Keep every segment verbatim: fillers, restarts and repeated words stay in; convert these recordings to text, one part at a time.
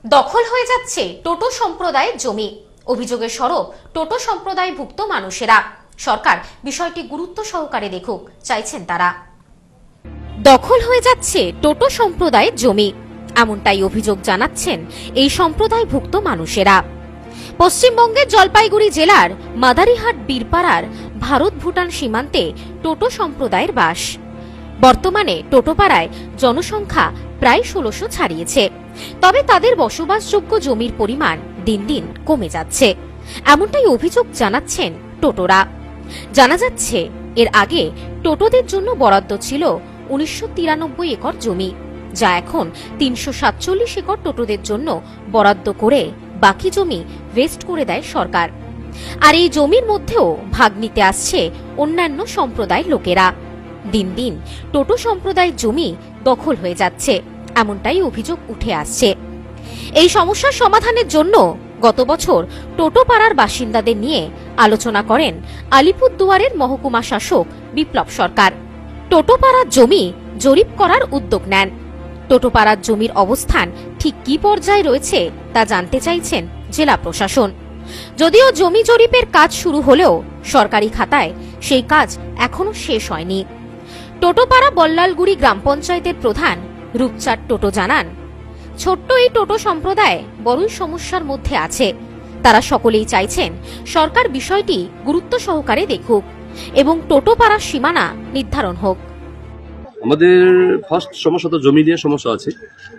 দখল হয়ে যাচ্ছে টোটো সম্প্রদায়ের জমি। অভিযোগের সরব টোটো সম্প্রদায়ভুক্ত মানুষেরা। সরকার বিষয়টি গুরুত্ব সহকারে দেখুক চাইছেন তারা। দখল হয়ে যাচ্ছে টোটো সম্প্রদায়ের জমি, এমনটাই অভিযোগ জানাচ্ছেন এই সম্প্রদায়ভুক্ত মানুষেরা। পশ্চিমবঙ্গের জলপাইগুড়ি জেলার মাদারিহাট বীরপাড়ার ভারত ভুটান সীমান্তে টোটো সম্প্রদায়ের বাস। বর্তমানে টোটোপাড়ায় জনসংখ্যা প্রায় ষোলোশো ছাড়িয়েছে, তবে তাদের বসবাসযোগ্য জমির পরিমাণ দিন দিন কমে যাচ্ছে, এমনটাই অভিযোগ জানাচ্ছেন টোটোরা। জানা যাচ্ছে এর আগে টোটোদের জন্য বরাদ্দ ছিল উনিশশো তিরানব্বই একর জমি, যা এখন তিনশো সাতচল্লিশ একর টোটোদের জন্য বরাদ্দ করে বাকি জমি ওয়েস্ট করে দেয় সরকার। আর এই জমির মধ্যেও ভাগ নিতে আসছে অন্যান্য সম্প্রদায়ের লোকেরা। দিন দিন টোটো সম্প্রদায়ের জমি দখল হয়ে যাচ্ছে, এমনটাই অভিযোগ উঠে আসছে। এই সমস্যার সমাধানের জন্য গত বছর টোটোপাড়ার বাসিন্দাদের নিয়ে আলোচনা করেন আলিপুরদুয়ারের মহকুমা শাসক বিপ্লব সরকার। টোটোপাড়ার জমি জরিপ করার উদ্যোগ নেন। টোটোপাড়ার জমির অবস্থান ঠিক কি পর্যায়ে রয়েছে তা জানতে চাইছেন জেলা প্রশাসন। যদিও জমি জরিপের কাজ শুরু হলেও সরকারি খাতায় সেই কাজ এখনো শেষ হয়নি। টোটোপাড়া বল্লালগুড়ি গ্রাম পঞ্চায়েতের প্রধান রূপচাঁদ টোটো জানান, ছোট্ট এই টোটো সম্প্রদায় বড়ই সমস্যার মধ্যে আছে। তারা সকলেই চাইছেন সরকার বিষয়টি গুরুত্ব সহকারে দেখুক এবং টোটোপাড়ার সীমানা নির্ধারণ হোক। আমাদের ফার্স্ট সমস্যা তো জমি নিয়ে সমস্যা আছে,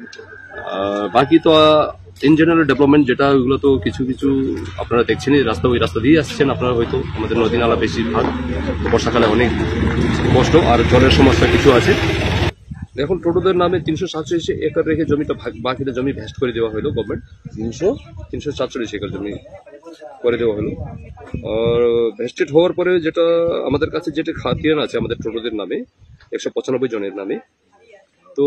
বাকি তো ইন জেনারেল ডেভেলপমেন্ট যেটা ওইগুলো তো কিছু কিছু আপনারা দেখছেন, রাস্তা ওই রাস্তা দিয়ে আসছেন আপনারা, হয়তো আমাদের নদী নালা বেশিরভাগ বর্ষাকালে অনেক কষ্ট আর জলের সমস্যা কিছু আছে। এখন টোটোদের নামে তিনশো সাতচল্লিশ একর রেখে জমিটা বাকিটা জমি ভেস্ট করে দেওয়া হলো গভর্নমেন্ট, তিনশো তিনশো সাতচল্লিশ একর জমি করে দেওয়া হলো। আর ভেস্টেড হওয়ার পরে যেটা আমাদের কাছে যেটা খাতিয়ান আছে আমাদের টোটোদের নামে একশো পঁচানব্বই জনের নামে, তো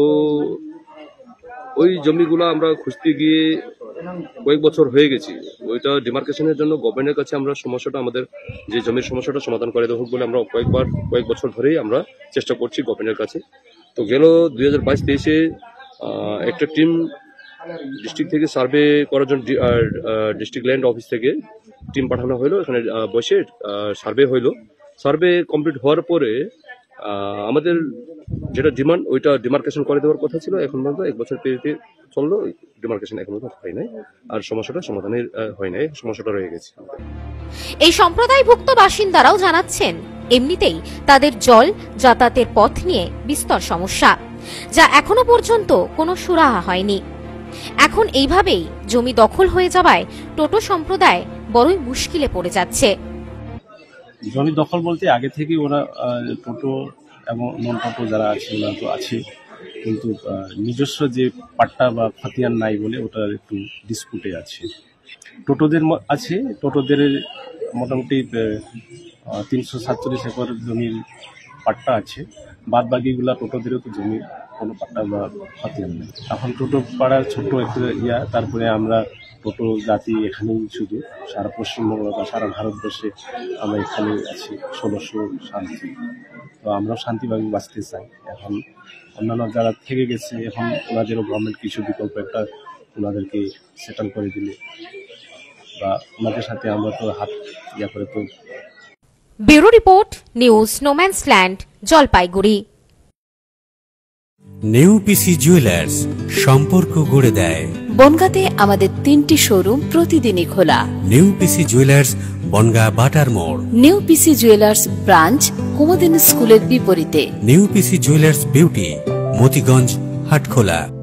ওই জমিগুলো আমরা খুঁজতে গিয়ে কয়েক বছর হয়ে গেছি। ওইটা ডিমার্কেশনের জন্য গভর্নমেন্টের কাছে আমরা সমস্যাটা, আমাদের যে জমির সমস্যাটা সমাধান করে দেওয়া হোক বলে আমরা কয়েকবার কয়েক বছর ধরেই আমরা চেষ্টা করছি গভর্নমেন্টের কাছে। তো গেল দুই হাজার বাইশ তেইশে একটা টিম ডিস্ট্রিক্ট থেকে সার্ভে করার জন্য ডিস্ট্রিক্ট ল্যান্ড অফিস থেকে টিম পাঠানো হলো, এখানে বসে সার্ভে হইলো। সার্ভে কমপ্লিট হওয়ার পরে আমাদের যেটা ডিমান্ড ওইটা ডিমার্কেশন করে দেওয়ার কথা ছিল, এখন পর্যন্ত এক বছর পেরিয়ে চললো, ডিমার্কেশন এখন পর্যন্ত হয় নাই, আর সমস্যাটা সমাধানের হয় নাই, সমস্যাটা রয়ে গেছে। এই সম্প্রদায়ভুক্ত বাসিন্দারাও জানাচ্ছেন এমনিতেই তাদের জল যাতায়াতের পথ নিয়ে বিস্তর সমস্যা, যা এখনো পর্যন্ত কোনো সুরাহা হয়নি। এখন এইভাবেই জমি দখল হয়ে যাওয়ায় টোটো সম্প্রদায় বড়ই মুশকিলে পড়ে যাচ্ছে। জমি দখল বলতে আগে থেকে ওরা টোটো এবং নন টোটো যারা আছে ওরা তো আছে, কিন্তু নিজস্ব যে পাট্টা বা খতিয়ান নাই বলে ওটা একটু ডিসপুটে আছে। টোটোদের আছে, টোটোদের মোটামুটি তিনশো সাতচল্লিশ একর জমির পাট্টা আছে, বাদ বাকিগুলা টোটোদেরও তো জমির কোনো পাট্টা বা খতিয়ান নেই। এখন টোটো পাড়ার ছোট্ট একটা ইয়া, তারপরে আমরা টোটো জাতি এখানেই শুধু, সারা পশ্চিমবঙ্গ বা সারা ভারতবর্ষে আমরা এখানে আছি ষোলোশো শান্তি, তো আমরাও শান্তিভাবে বাঁচতে চাই। এখন অন্যান্য যারা থেকে গেছে, এখন ওনাদেরও গভর্নমেন্ট কিছু বিকল্প একটা ওনাদেরকে সেটেল করে দিলে বা ওনাদের সাথে আমরা তো হাত ইয়া করে। তো bureau report, news no man's land, Jalpaiguri. Neupisi jewellers সম্পর্ক গড়ে দেয়। বনগাঁতে আমাদের তিনটি শোরুম প্রতিদিনই খোলা। নেউপিসি জুয়েলার্স, বনগাঁ বাটার মোড়। নেউপিসি জুয়েলার্স ব্রাঞ্চ কুমুদিনী স্কুলের বিপরীতে। Neupisi jewellers beauty, Motiganj, Hatkhola.